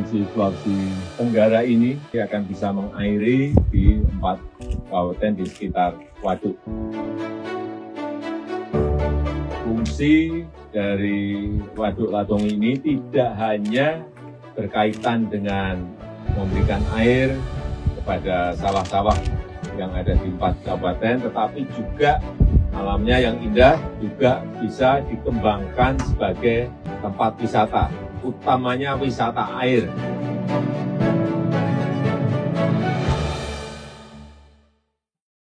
Provinsi Sulawesi Tenggara ini akan bisa mengairi di 4 kabupaten di sekitar waduk. Fungsi dari Waduk Latung ini tidak hanya berkaitan dengan memberikan air kepada sawah-sawah yang ada di 4 kabupaten, tetapi juga alamnya yang indah juga bisa dikembangkan sebagai tempat wisata, utamanya wisata air.